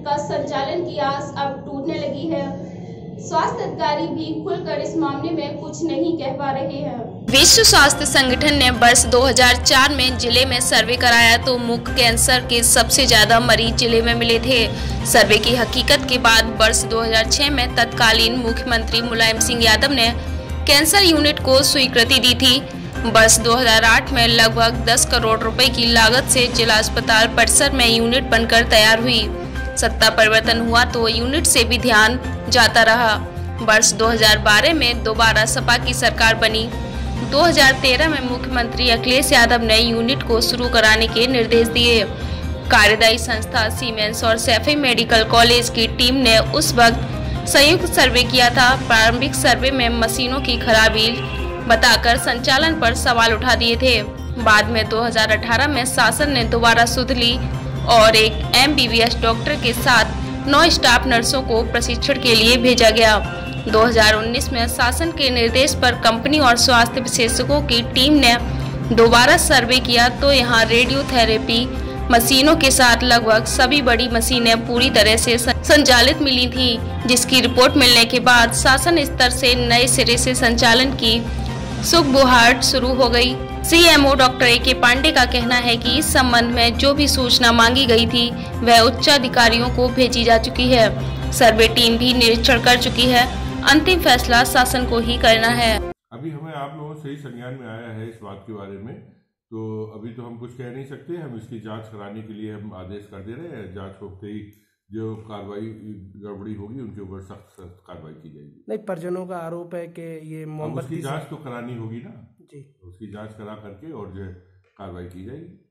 का संचालन की आस अब टूटने लगी है। स्वास्थ्य अधिकारी भी खुलकर इस मामले में कुछ नहीं कह पा रहे हैं। विश्व स्वास्थ्य संगठन ने वर्ष 2004 में जिले में सर्वे कराया तो मुख कैंसर के सबसे ज्यादा मरीज जिले में मिले थे। सर्वे की हकीकत के बाद वर्ष 2006 में तत्कालीन मुख्यमंत्री मुलायम सिंह यादव ने कैंसर यूनिट को स्वीकृति दी थी। वर्ष 2008 में लगभग 10 करोड़ रुपए की लागत से जिला अस्पताल परिसर में यूनिट बनकर तैयार हुई। सत्ता परिवर्तन हुआ तो यूनिट से भी ध्यान जाता रहा। वर्ष 2012 में दोबारा सपा की सरकार बनी। 2013 में मुख्यमंत्री अखिलेश यादव ने यूनिट को शुरू कराने के निर्देश दिए। कार्यदायी संस्था सीमेंस और सैफई मेडिकल कॉलेज की टीम ने उस वक्त संयुक्त सर्वे किया था। प्रारंभिक सर्वे में मशीनों की खराबी बताकर संचालन पर सवाल उठा दिए थे। बाद में 2018 में शासन ने दोबारा सुध ली और एक MBBS डॉक्टर के साथ 9 स्टाफ नर्सों को प्रशिक्षण के लिए भेजा गया। 2019 में शासन के निर्देश पर कंपनी और स्वास्थ्य विशेषज्ञों की टीम ने दोबारा सर्वे किया तो यहां रेडियोथेरेपी मशीनों के साथ लगभग सभी बड़ी मशीनें पूरी तरह से संचालित मिली थी, जिसकी रिपोर्ट मिलने के बाद शासन स्तर से नए सिरे से संचालन की सुगबुहाहट शुरू हो गई। CMO डॉक्टर AK पांडे का कहना है कि इस संबंध में जो भी सूचना मांगी गई थी वह उच्च अधिकारियों को भेजी जा चुकी है। सर्वे टीम भी निरीक्षण कर चुकी है। अंतिम फैसला शासन को ही करना है। अभी हमें आप लोगों से ही संज्ञान में आया है इस बात के बारे में, तो अभी तो हम कुछ कह नहीं सकते। हम इसकी जांच कराने के लिए हम आदेश कर दे रहे हैं। जांच होते ही जो कार्रवाई गड़बड़ी होगी उनके ऊपर सख्त कार्रवाई की जाएगी। नहीं, परिजनों का आरोप है कि ये मोमबत्ती, उसकी जांच तो करानी होगी ना जी, उसकी जांच करा करके और जो कार्रवाई की जाएगी।